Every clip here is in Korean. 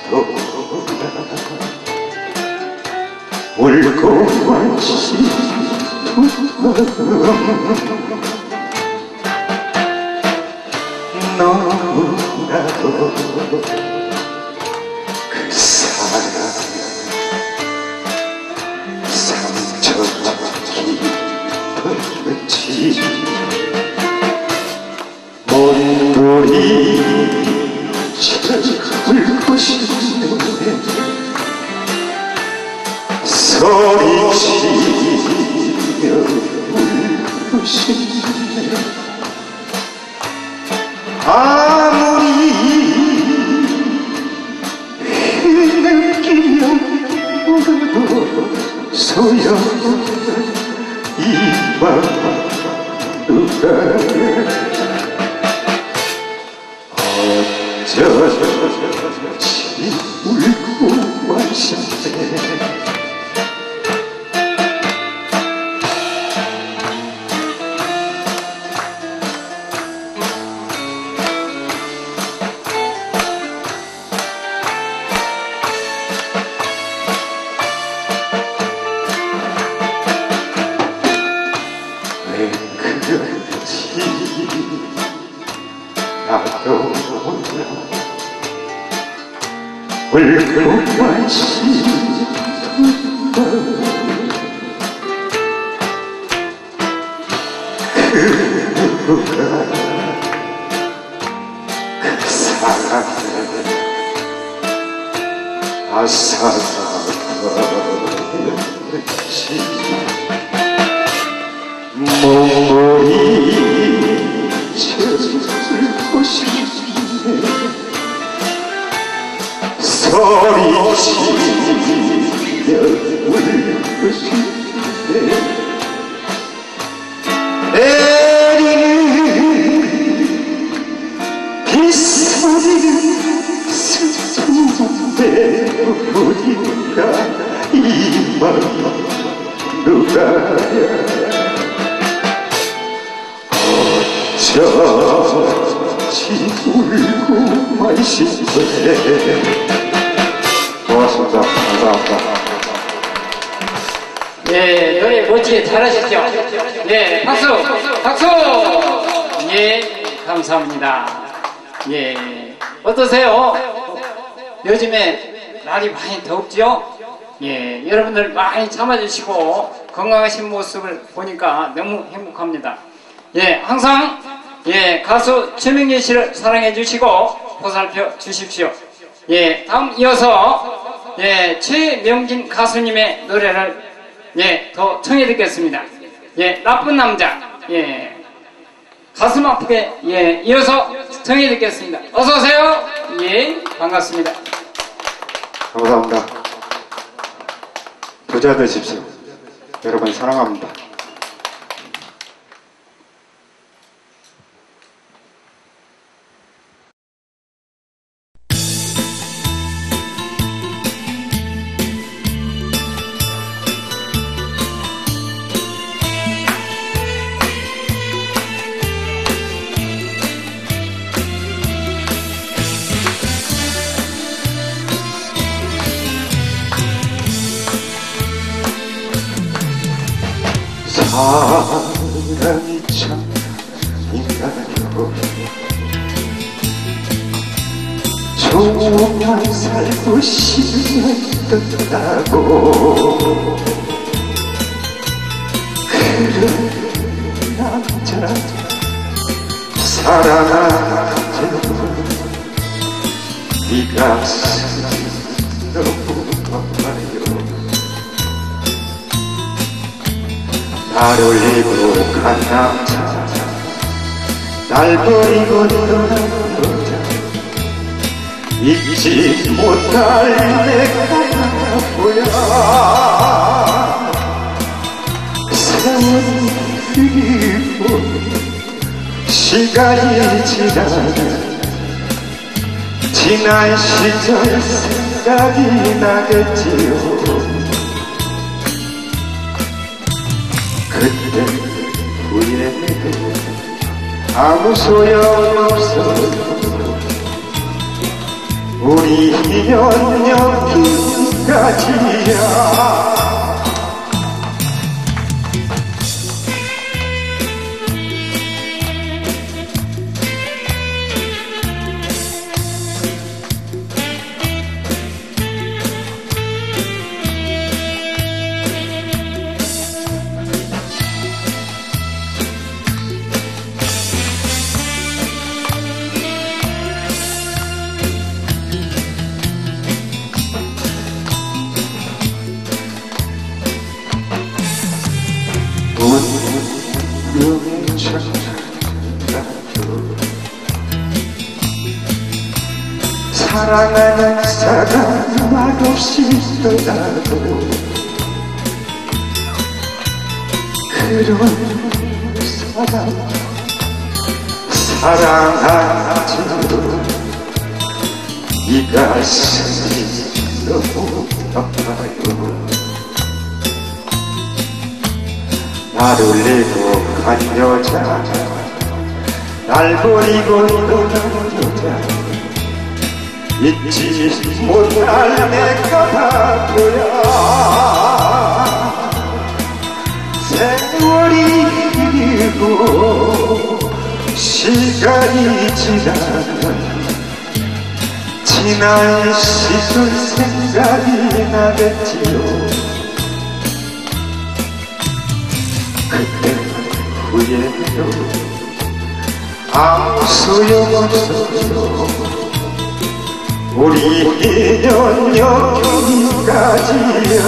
울고 마시 너무나도 그 사랑 상처가 깊었지. 몸부림쳐 울고 싶네. 소리치며 울고 싶네. 아무리 느끼며 울어도 소용없는 이 맘 누가 어쩌지 울고 마신대. 왜 그런지 나도 몰라. 울고 마시던 그 누가 그 사랑을 아사가였지. 몸부림쳐 울고 싶네. 소리치며 울고 싶네. 내리는 빗소리는 슬픔 때문인가. 이 맘 누가야 어쩌지 울고 마신대. 고맙습니다. 감사합니다. 예, 노래 멋지게 잘하셨죠? 예, 박수! 박수! 예, 감사합니다. 예, 어떠세요? 요즘에 날이 많이 덥죠? 예, 여러분들 많이 참아주시고 건강하신 모습을 보니까 너무 행복합니다. 예, 항상 예, 가수 최명진 씨를 사랑해 주시고 보살펴 주십시오. 예, 다음 이어서 예, 최명진 가수님의 노래를 예, 더 청해 듣겠습니다. 예, 나쁜 남자. 예, 가슴 아프게 예, 이어서 청해 듣겠습니다. 어서 오세요. 예, 반갑습니다. 감사합니다. 부자 되십시오. 여러분 사랑합니다. 사랑이 참인가요? 조금만 살고 싶었다고 그런 남자 사랑하죠. 네 가슴이 너무 아파요. 날 올리고 간 남자 날 버리고 떠난 여자 잊지 못할 내가 보여. 세월이 흐리고 시간이 지나면 지난 시절 생각이 나겠지요. 그때 후회해도 아무 소용없어. 우리 인연 여기까지야. 운명의 천사도 사랑하는 사람 맛없이 떠나도 그런 사람 사랑하지도 이 가슴이 너무 아파요. 날 울리고 간 여자 날 버리고 떠난 여자 잊지 못할 내가 바보야. 세월이 흐르고 시간이 지난 시절 생각이 나겠지요. 그때 후회해도 아무 소용없어요. 우리 인연 여기까지야.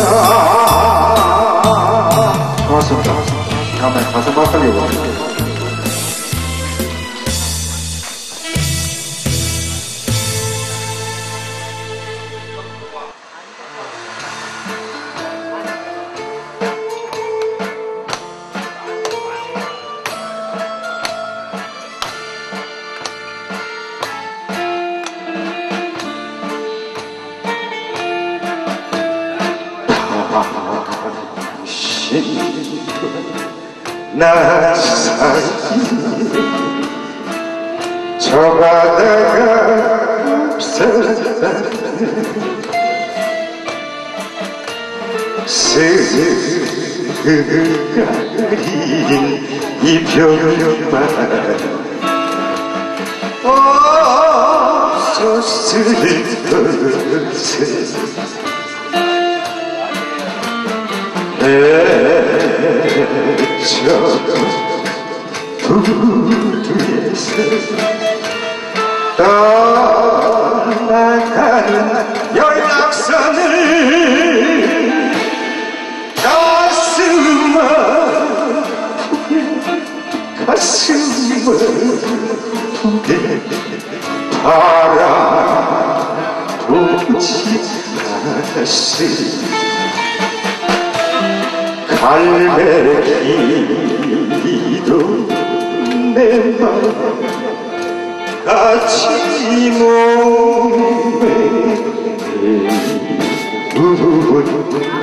고맙습니다. 다음에 가서 막걸리 먹을게요. 나 사이 저 바다가 없었다네. 스그린 이별만 없었을 것을 저 부두에서 떠나가는 연락선을 가슴을 두게 바라보지 않았으리. 갈매기도 내 맘 같이 몸에 묻는다.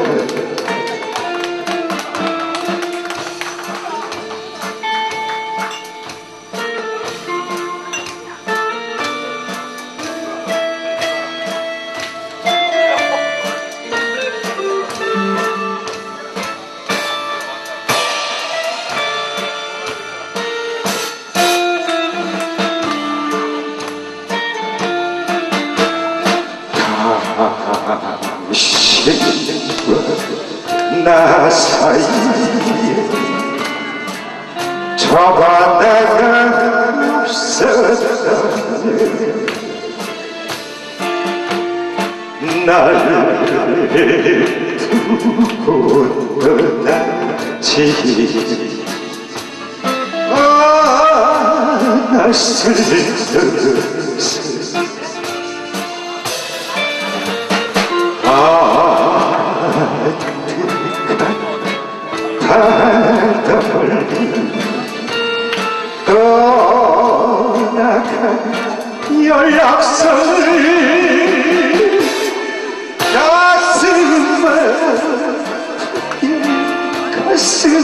나 사이에 저 바다가 없었다네. 나를 두고 떠나지 않았을 것을 떠나간 연락선을 가슴을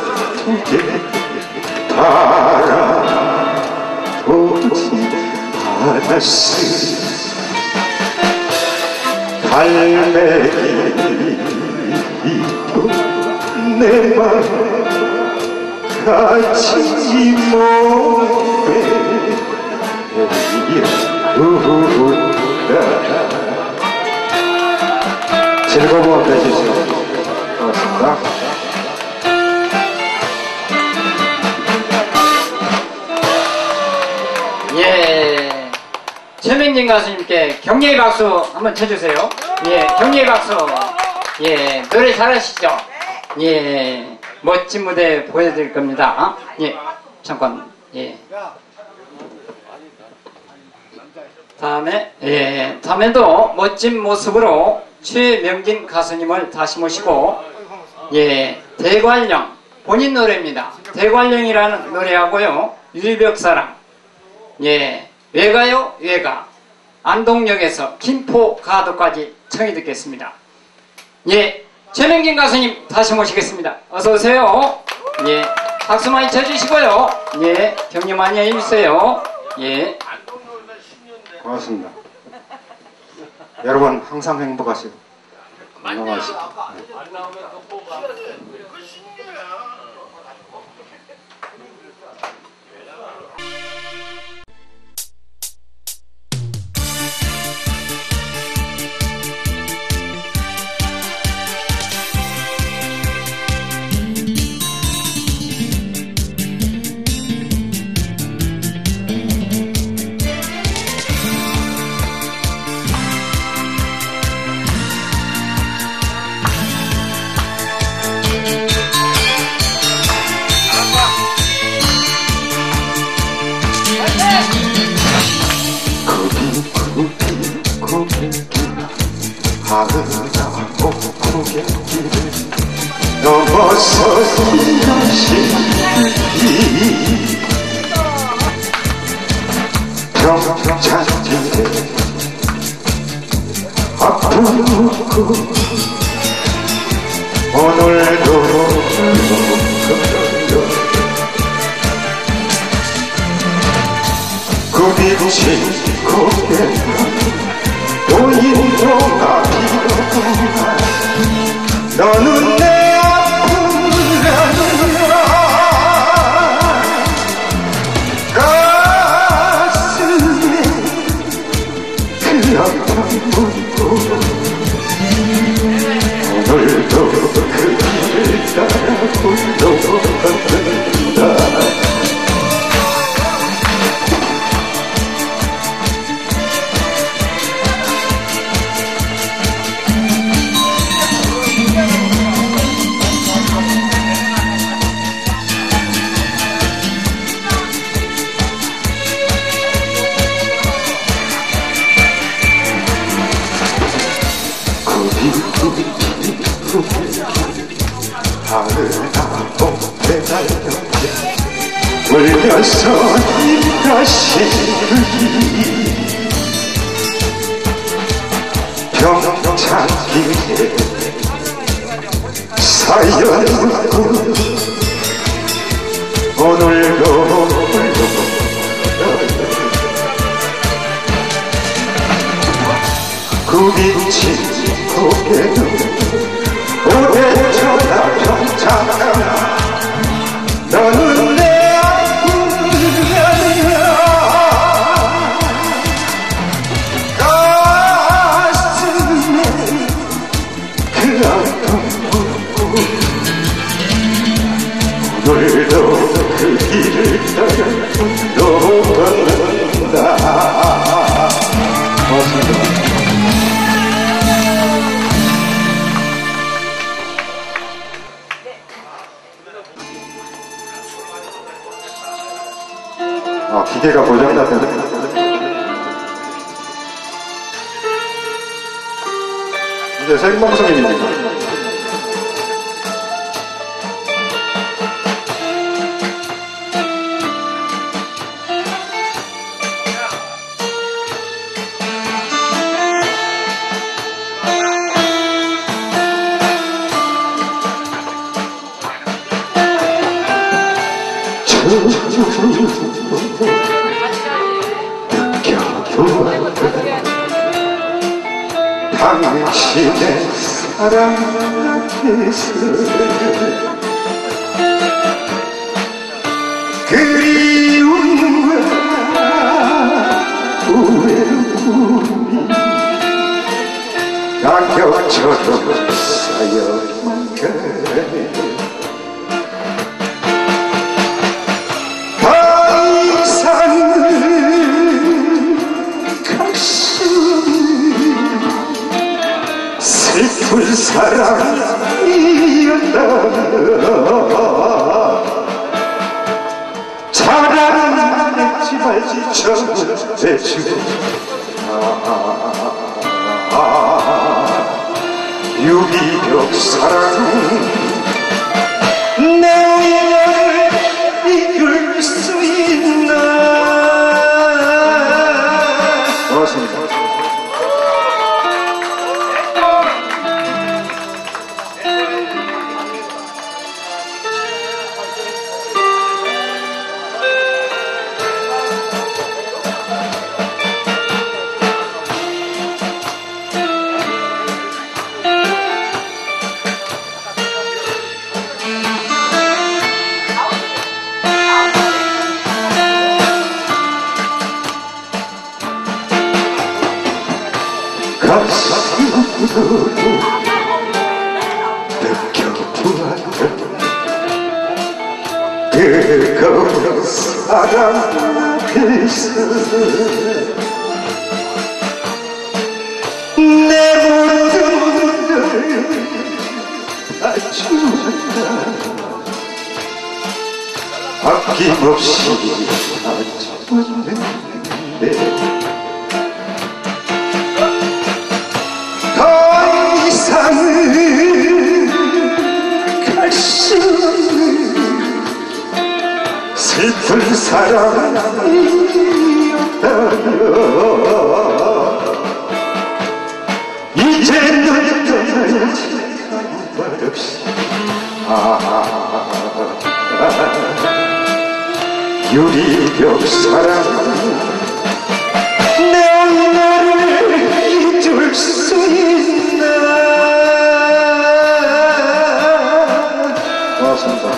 두게 바라보지 아저씨 갈매기 내맘 같이 몸에 즐거운 밤 되시죠. 고맙습니다. 예, 최명진 가수님께 격려의 박수 한번 쳐주세요. 예, 격려의 박수. 예, 노래 잘하시죠? 예, 멋진 무대 보여드릴 겁니다. 예, 잠깐. 예. 다음에도 멋진 모습으로 최명진 가수님을 다시 모시고, 예, 대관령, 본인 노래입니다. 대관령이라는 노래하고요, 유리벽사랑, 예, 외가요, 외가, 안동역에서 김포가도까지 청해 듣겠습니다. 예, 최명진 가수님 다시 모시겠습니다. 어서오세요. 예, 박수 많이 쳐주시고요. 예, 격려 많이 해주세요. 예. 고맙습니다. 여러분 항상 행복하시고 건강하시고. 아름다운 고갯길을 넘어서 이것이 평창길에 아프고 오늘도 그 빛이 고갯길 노인도가 피었구나. 너는 내 아픔을 아느냐. 가슴에 그 아픔을 오늘도 그 길을 따라 홀로간다. 아름다운 배달역에 울려서 입가시르기 평창길에 사연하고 오늘도 그 빛이 고개는 오래전에 평창아 너는 내 아픔을 아느냐. 가슴에 그 아픔을 오늘도 그 길을 따라 걷는다. 고맙습니다. 기계가 고장났는데 이제 생방송입니다. 당신의 사랑 앞에서 그리움과 외로움이 낙엽처럼 쌓여만 가네. 더 이상은 가슴이 슬픈 사랑이었다면 차라리 맺지 말지 처음을 해주고 유리벽 사랑 내 우연을 이룰 수 있나. 고맙습니다. 가슴으로 느껴보았던 뜨거운 사랑 앞에서 내 모든 걸 다 주었다. 아낌없이 다 주었는데 더 이상은 갈 수 없는 슬픈 사랑이었다면 이제 널 떠나야지 아무 말 없이 유리벽 사랑 내 너를 잊을 수 있나. 고맙습니다.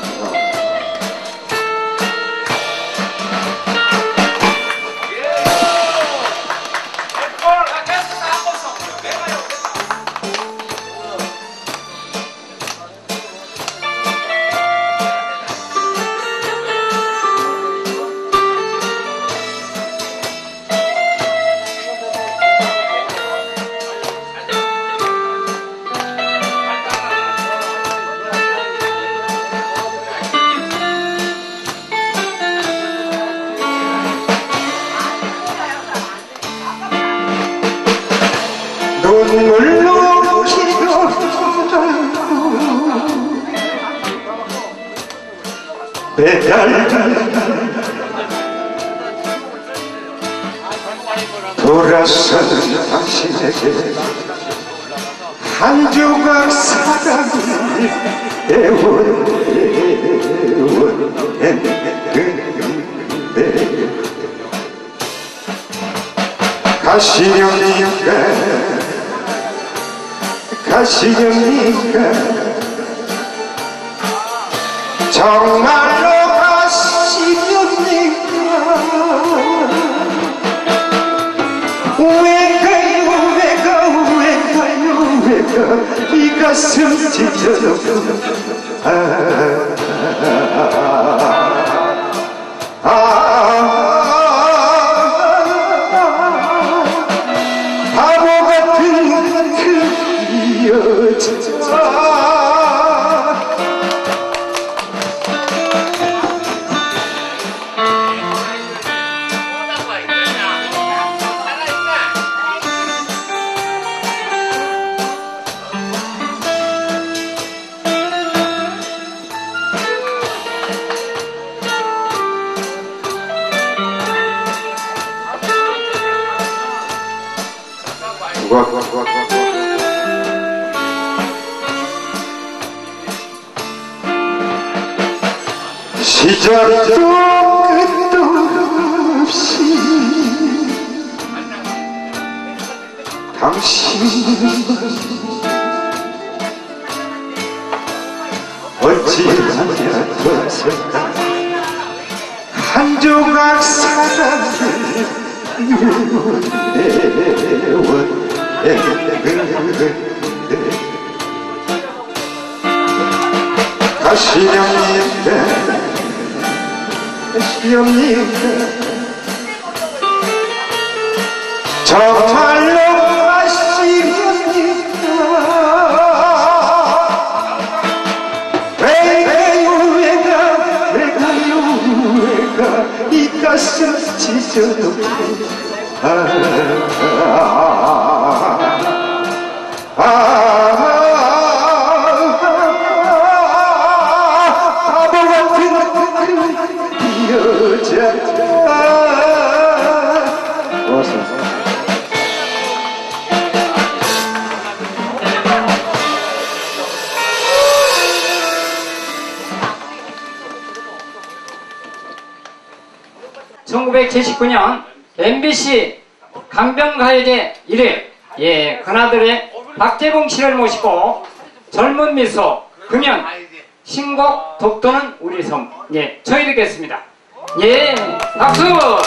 눈물로 기도하고 매달린 돌아서는 당신에게 한 조각 사랑을 애원했는데 가시렵니까 정말로 가시렵니까. 왜가요 이 가슴 찢어져 바보 같은 그 여자. 시작도 끝도 없이 당신은 어찌 하였던가 한 조각 사랑을 가시렵니까 정말로 가시렵니까 왜가 이 가슴 찢어도 바보 같은 여자 (1979년) MBC 강변가요제 1회 큰아들의 박재봉 씨를 모시고 젊은 미소 금연 신곡 독도는 우리 섬 저희 듣겠습니다. 박수.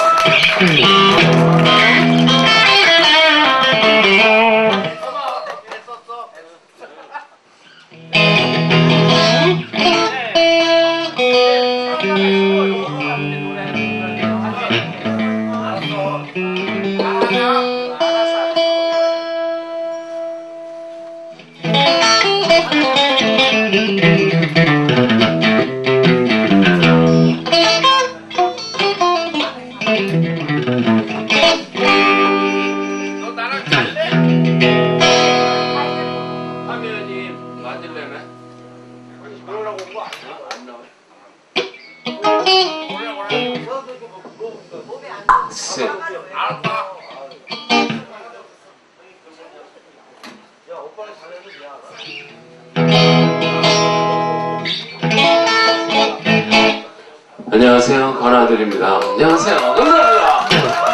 안녕하세요, 권아들입니다. 안녕하세요. 감사합니다.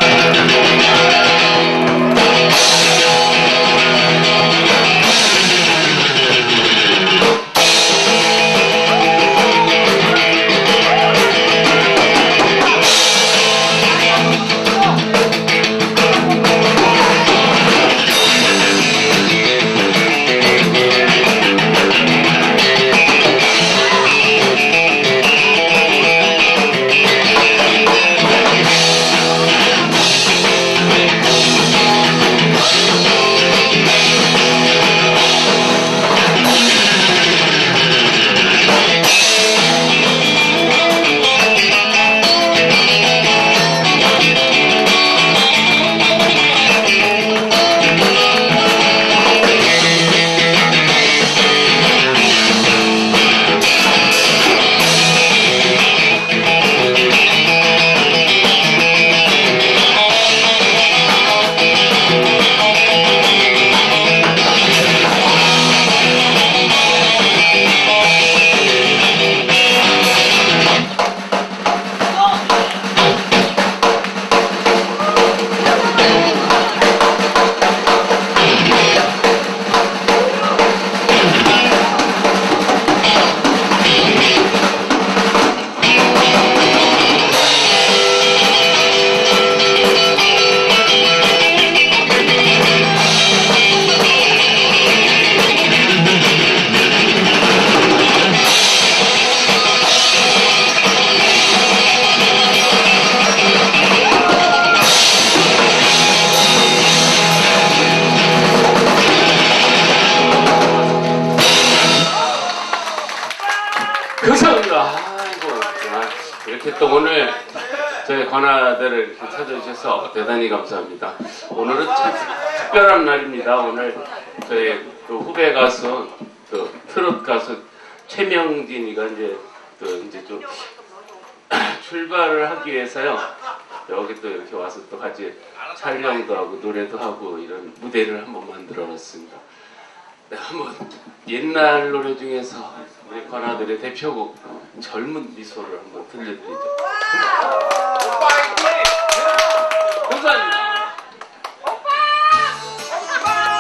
감사합니다. 아이고, 이렇게 또 오늘 저희 권아들을 이렇게 찾아주셔서 대단히 감사합니다. 오늘은 참 특별한 날입니다. 오늘 저희 그 후배 가수, 그 트롯 가수 최명진이가 이제 좀 출발을 하기 위해서요. 여기 또 이렇게 와서 또 같이 촬영도 하고 노래도 하고 이런 무대를 한번 만들어봤습니다. 네, 한번 옛날 노래 중에서 우리 권아들의 대표곡 젊은 미소를 한번 들려드리죠. 감사합니다.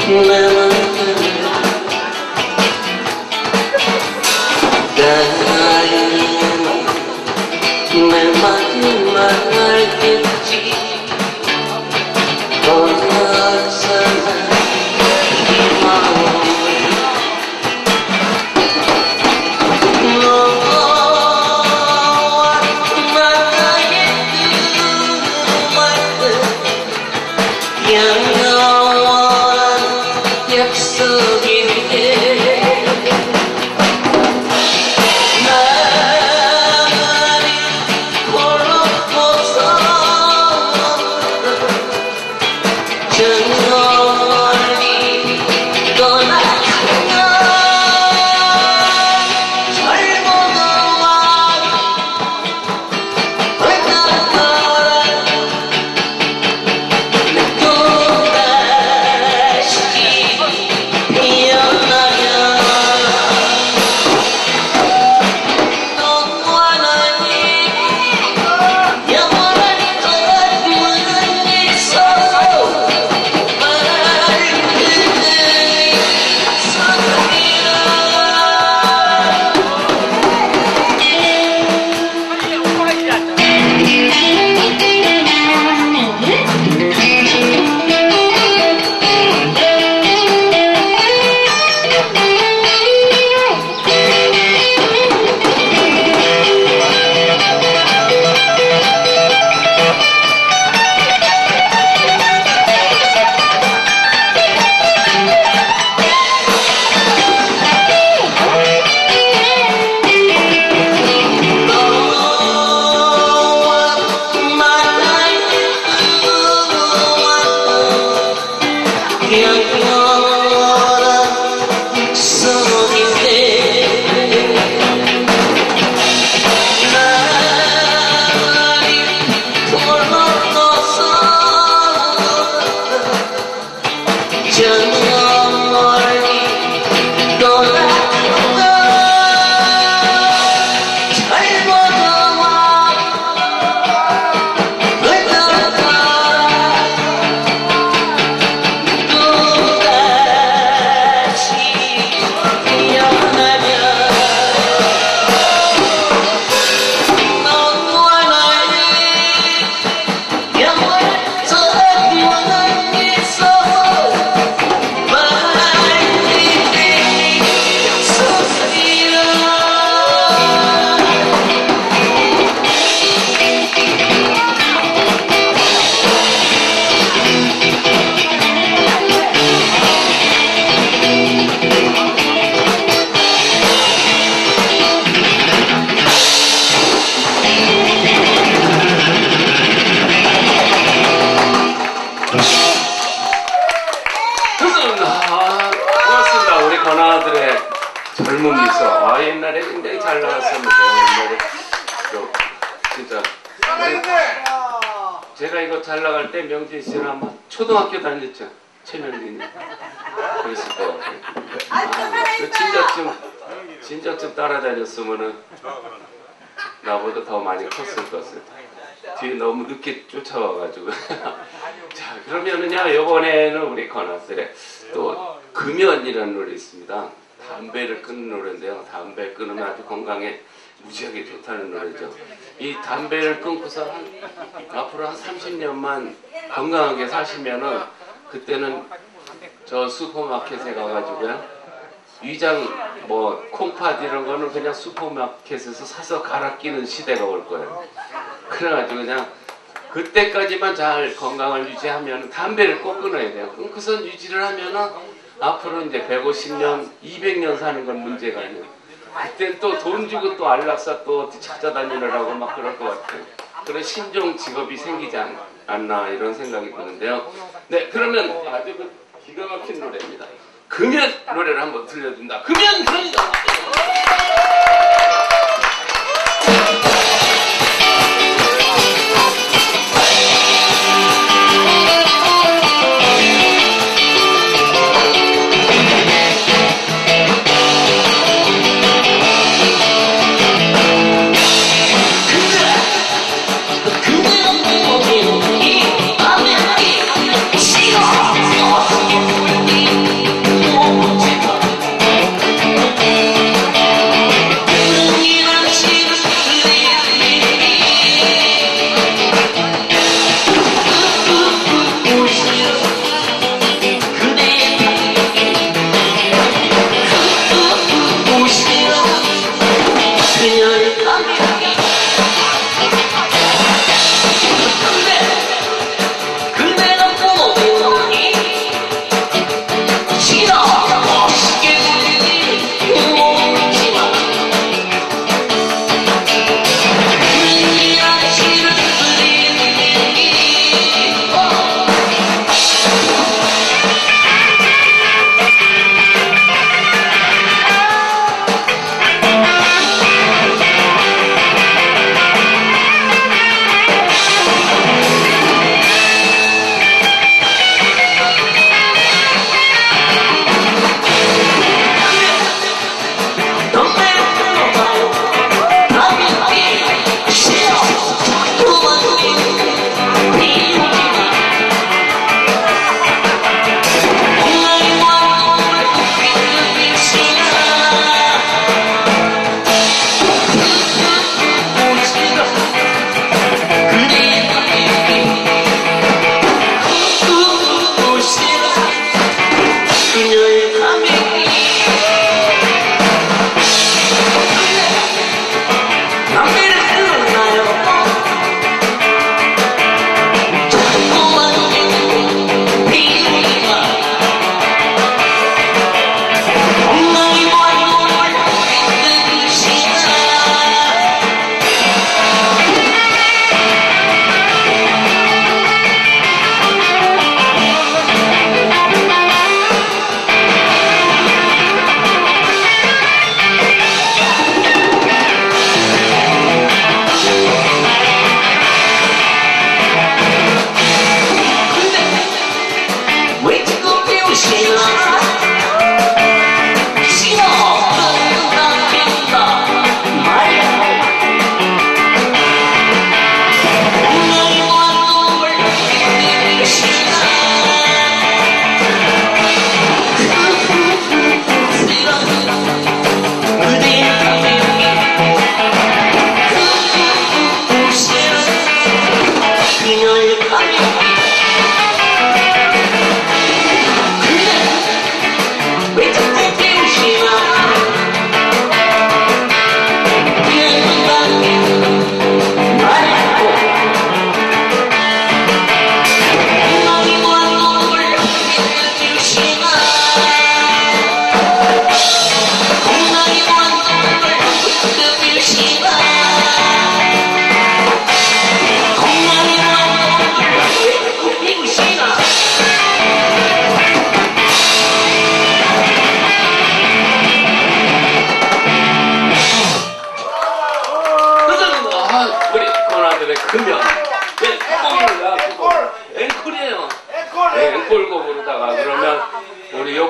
내 마지막 알겠지 어서나 너와 나의 그 영원한 약속인데 고맙습니다. 우리 권아들의 젊은 미소. 옛날에 굉장히 잘 나갔었는데 옛날에 진짜 제가 이거 잘 나갈 때 명진 씨는 아마 초등학교 다녔죠. 최명진이 그랬을 것 같아요. 진작쯤 따라다녔으면은 나보다 더 많이 컸을 것을. 뒤에 너무 늦게 쫓아와가지고. 자, 그러면은요, 이번에는 우리 권아들의 또 금연이라는 노래 있습니다. 담배를 끊는 노래인데요. 담배 끊으면 아주 건강에 무지하게 좋다는 노래죠. 이 담배를 끊고서 앞으로 한 30년만 건강하게 사시면은 그때는 저 슈퍼마켓에 가가지고요. 위장 뭐 콩팥 이런 거는 그냥 슈퍼마켓에서 사서 갈아 끼는 시대가 올 거예요. 그래가지고 그냥 그때까지만 잘 건강을 유지하면 담배를 꼭 끊어야 돼요. 끊고선 유지를 하면은 앞으로 이제 150년, 200년 사는 건 문제가 아니에요. 그땐 또 돈 주고 또 안락사 또 찾아다니느라고 막 그럴 것 같아요. 그런 신종 직업이 생기지 않나 이런 생각이 드는데요. 네, 그러면 아주 그 기가 막힌 노래입니다. 금연 노래를 한번 들려준다. 금연 들립니다. 이 밤에 싫어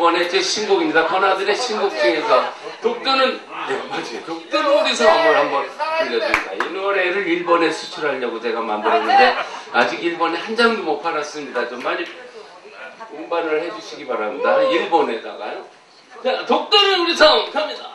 이번에 제 신곡입니다. 권아들의 신곡 중에서 독도는 네 맞아요. 독도는 우리 섬을 한번 들려드립니다. 이 노래를 일본에 수출하려고 제가 만들었는데 아직 일본에 한 장도 못 팔았습니다. 좀 많이 운반을 해주시기 바랍니다. 일본에다가요. 자, 독도는 우리 섬 갑니다.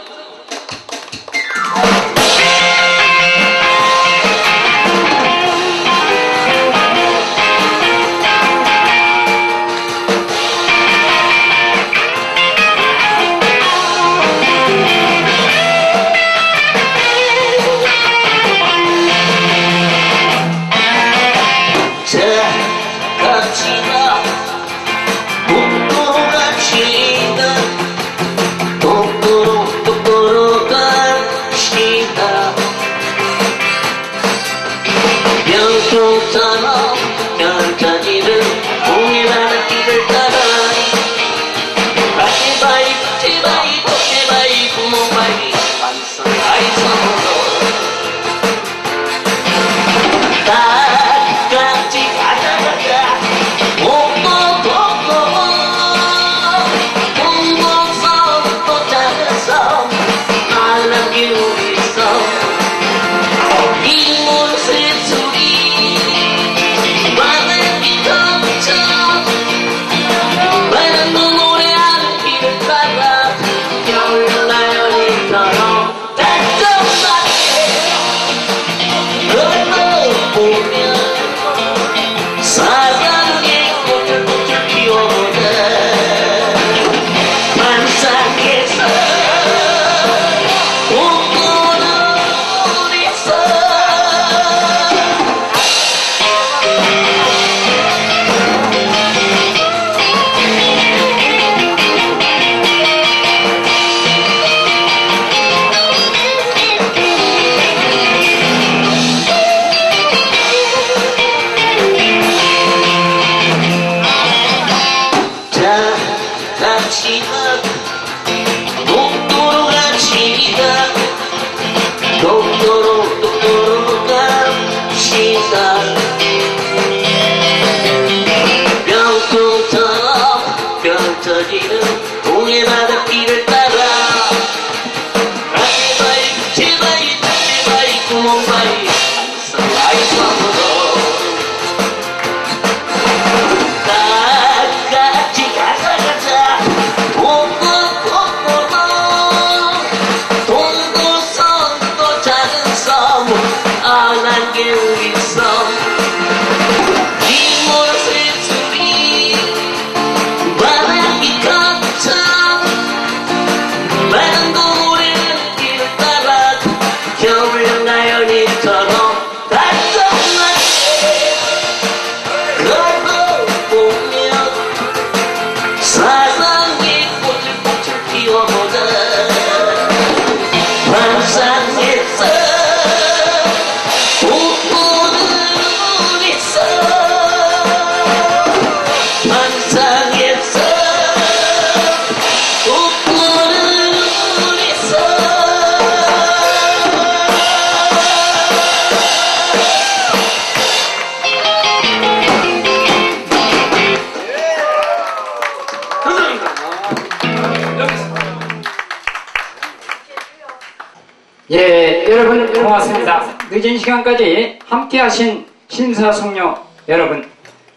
예, 여러분 고맙습니다. 늦은 시간까지 함께 하신 심사숙녀 여러분,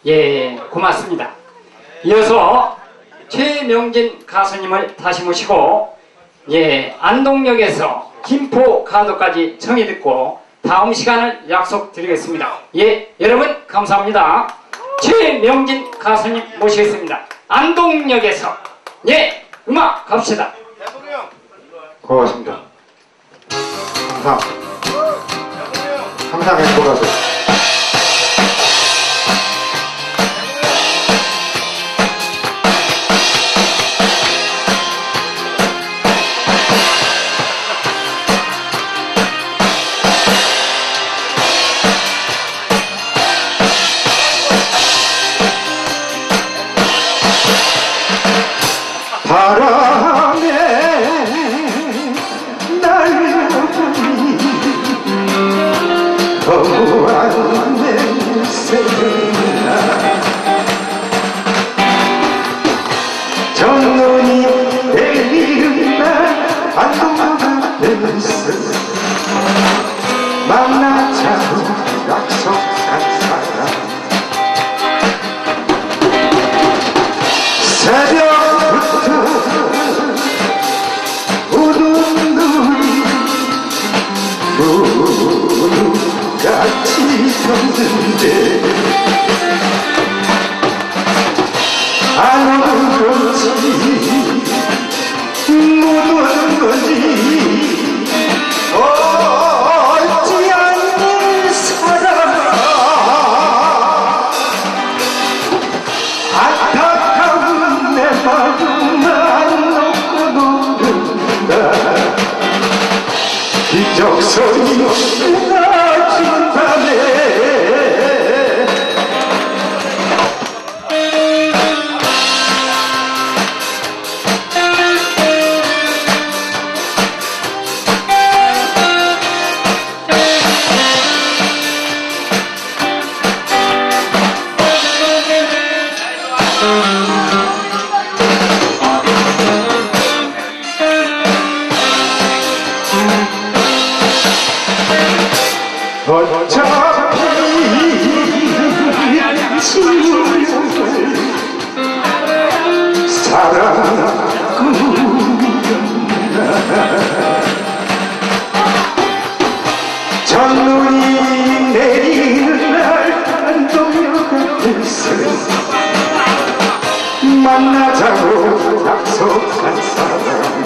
예, 고맙습니다. 이어서 최명진 가수님을 다시 모시고, 예, 안동역에서 김포가도까지 청해 듣고 다음 시간을 약속드리겠습니다. 예, 여러분 감사합니다. 최명진 가수님 모시겠습니다. 안동역에서, 예, 음악 갑시다. 고맙습니다. 항상 행복하세요. 바람에 날려보니 허무한 냄새가 정 마음만 놓고 노는다 기적선이 지나준 밤에 어차피 사랑하고 첫눈이 내리는 날 안동역 앞에서 만나자고 약속한 사람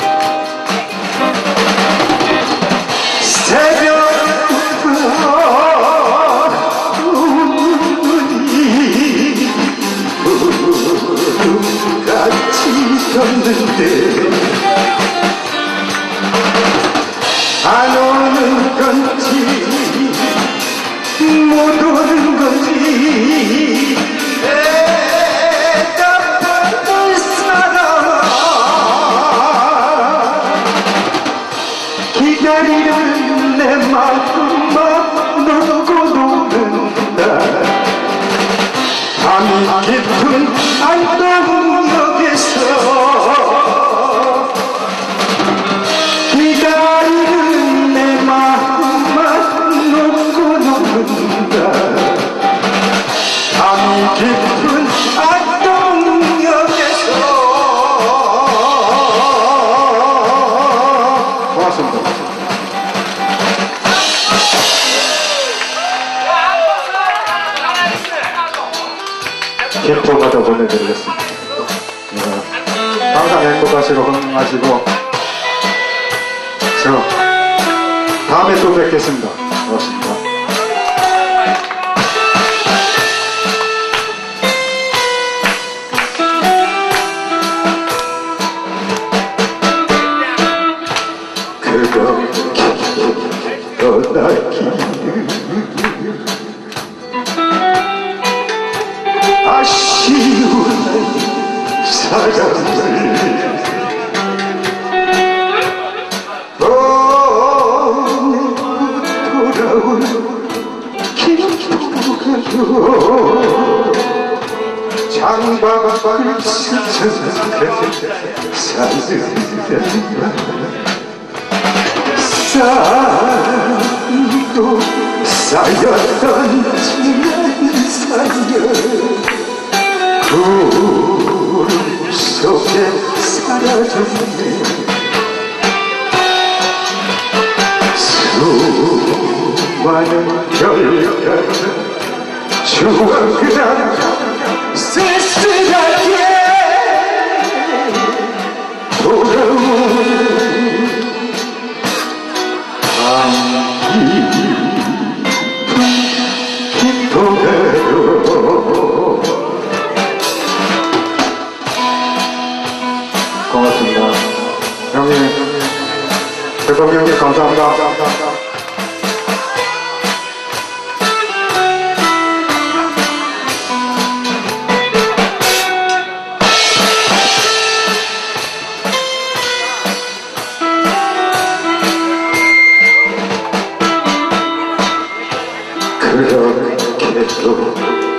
었는데 안 오는 건지 못 오는 건지 답답한 사람 기다리는 내 마음만 놓고 노는다 밤이 깊은 안동역에서 기다리는 내 마음만 놓고 노는다 밤이 깊은 안동역에서 고맙습니다. 기쁨마다 보내드리겠습니다. 항상 행복하시고 건강하시고 저 다음에 또 뵙겠습니다. 고맙습니다. 그렇게 떠나기를 아쉬운 사랑을 돌아온 기쁘가요 장박을 스쳐간 쌓이고 쌓였던 지난 사연 구름 속에 사라졌네 수많은 별같은 추억이란 쓸쓸하게 돌아오는 기뻐가요 고맙습니다. 형님, 대통령님 감사합니다. 그렇게도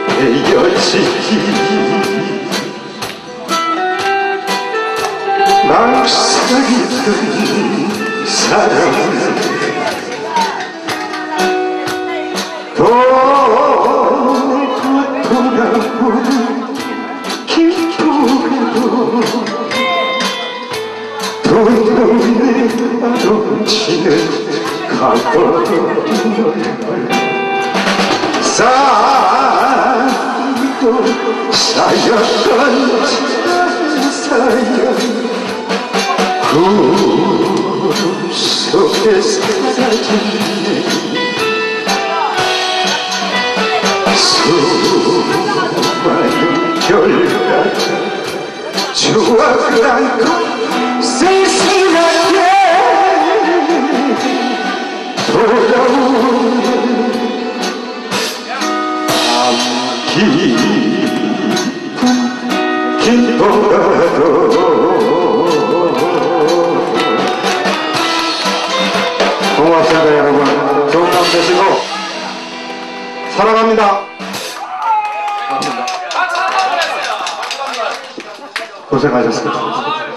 헤어지기 날 사귀던 사랑을 돌아보는 기쁘게도 돈돈에 넘치는 가버린 쌓이고 쌓였던 사연 구름 속에 사라지네 수많은 별같은 추억을 안고 쓸쓸하게 돌아온 깊은 길보다도 고맙습니다. 여러분 좋은 밤 되시고 사랑합니다. 고맙습니다. 고생하셨습니다.